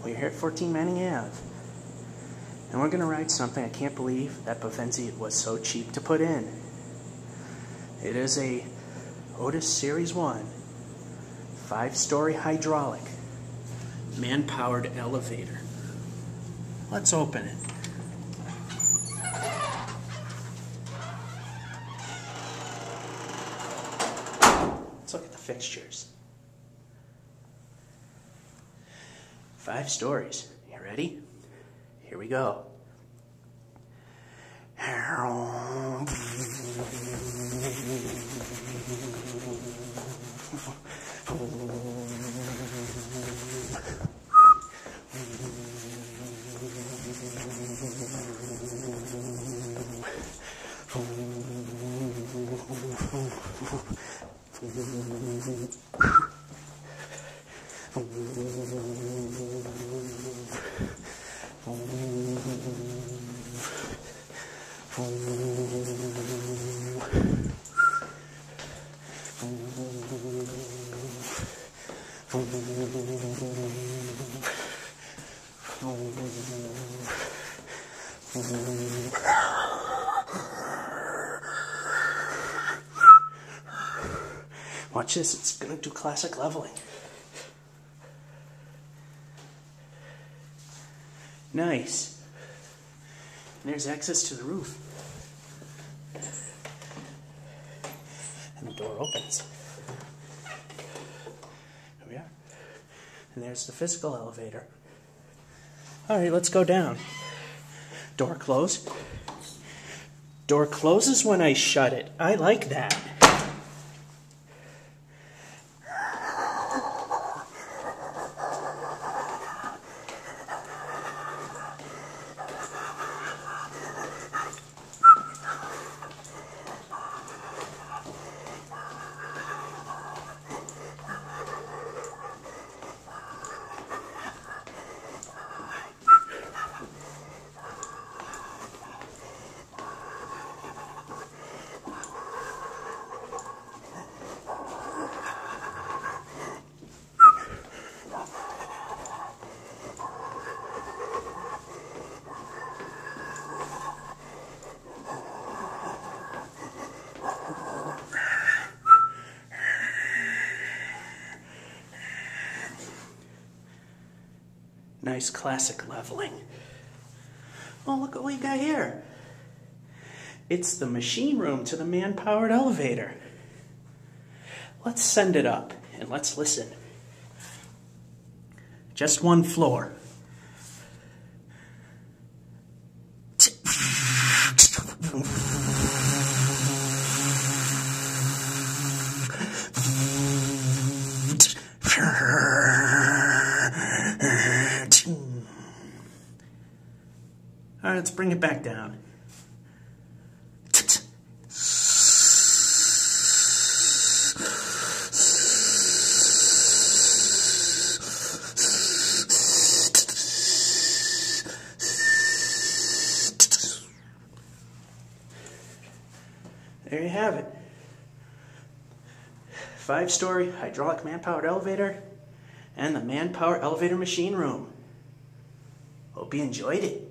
We're here at 14 Manning Ave. And we're going to ride something I can't believe that Bavenzzi was so cheap to put in. It is a Otis Series 1 5-story hydraulic man-powered elevator. Let's open it. Let's look at the fixtures. 5 stories. You ready? Here we go. Watch this, it's going to do classic leveling. Nice. And there's access to the roof. And the door opens. Here we are. And there's the physical elevator. Alright, let's go down. Door closed. Door closes when I shut it. I like that. Nice classic leveling. Oh, look what we got here. It's the machine room to the man-powered elevator. Let's send it up and let's listen. Just one floor. All right, let's bring it back down. There you have it. 5-story hydraulic man-powered elevator and the man-powered elevator machine room. Hope you enjoyed it.